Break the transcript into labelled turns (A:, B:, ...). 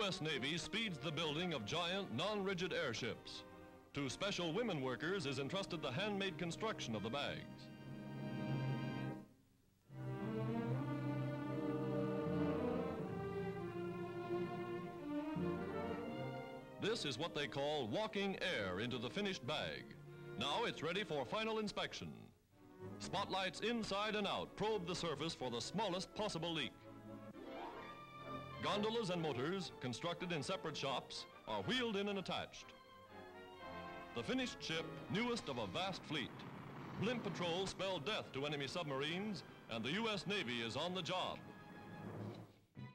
A: U.S. Navy speeds the building of giant, non-rigid airships. To special women workers is entrusted the handmade construction of the bags. This is what they call walking air into the finished bag. Now it's ready for final inspection. Spotlights inside and out probe the surface for the smallest possible leak. Gondolas and motors, constructed in separate shops, are wheeled in and attached. The finished ship, newest of a vast fleet. Blimp patrols spell death to enemy submarines, and the U.S. Navy is on the job.